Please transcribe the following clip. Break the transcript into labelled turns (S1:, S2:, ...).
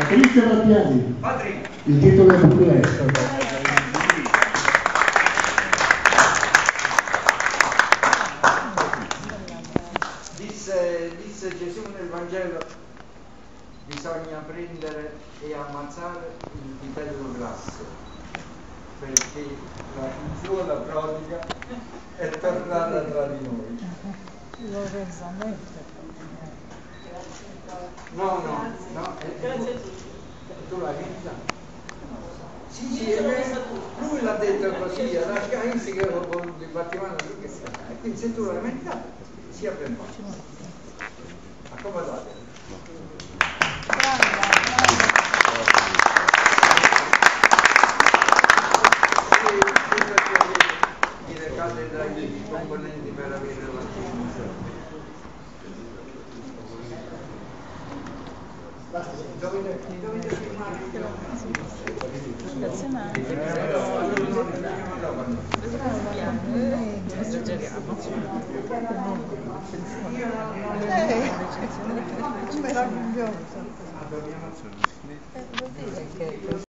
S1: Cristian Mattiani.
S2: Padrino.
S1: Il titolo è completo.
S2: Disse Gesù nel Vangelo: bisogna prendere e ammazzare il vitello grasso, perché la figliuola prodiga è tornata tra di noi. No, tu l'hai vista? Sì, lui l'ha detto così, alla Scienza che con il Vaticano, e quindi se tu l'hai mentata, sia ben fatto. Accomodate. Mi recate dai componenti per avere la fiducia. Dovete firmare
S3: meraviglioso.